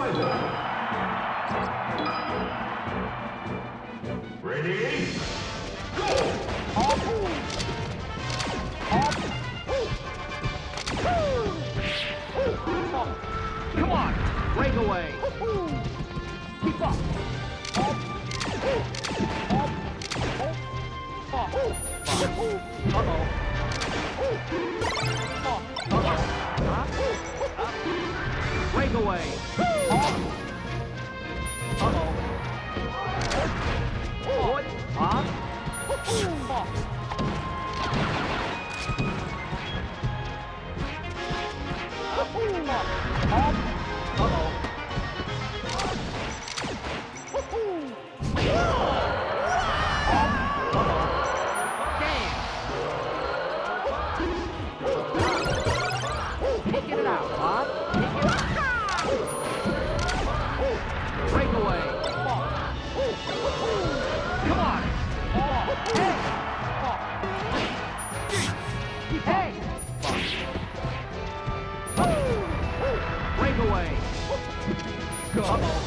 Ready? Go! Up. Up. Come on, breakaway. Keep up. Up. Up. Up. Uh-oh. Breakaway. Up. Uh-oh. Good. Up. Up. Uh-oh. Taking it out, huh? Take it out. Breakaway. Come on. Hey. Hey. Breakaway. Go. Uh-oh.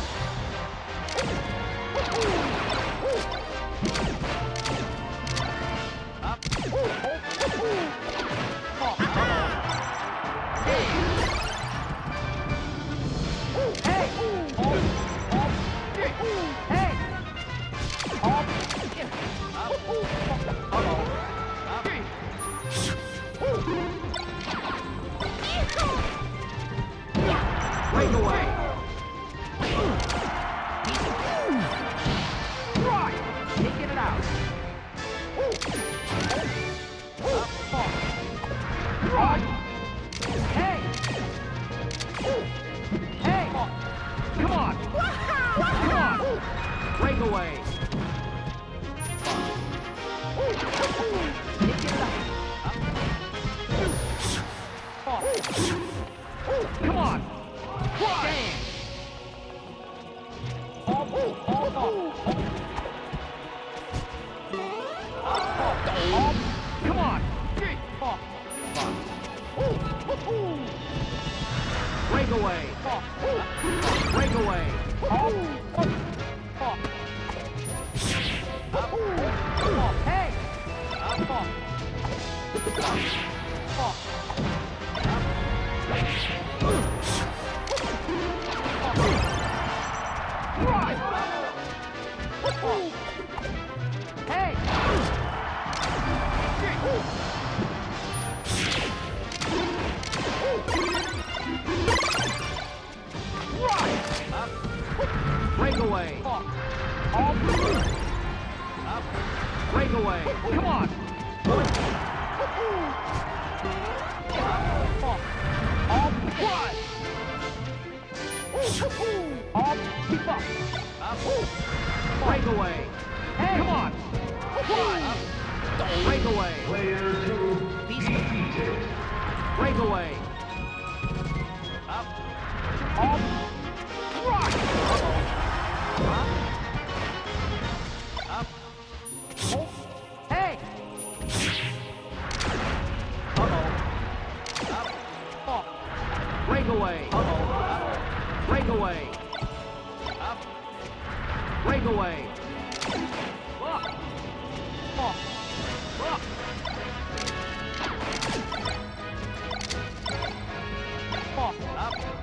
Breakaway. Right. Taking it out. Right. Hey. Hey. Come on. Come on. Breakaway. Taking it out. Come on. Damn. Come on. Breakaway. Breakaway. Hey. Right. Hey. Right. Breakaway. Breakaway. Come on. Right. Keep up. Breakaway. Hey. Come on. Right. Breakaway. Player 2 defeated. Breakaway. Up. Right. Up. Hey. Uh-oh. Up. Breakaway. Uh-oh. Breakaway. Up. Breakaway. Up. Up. Up. Up.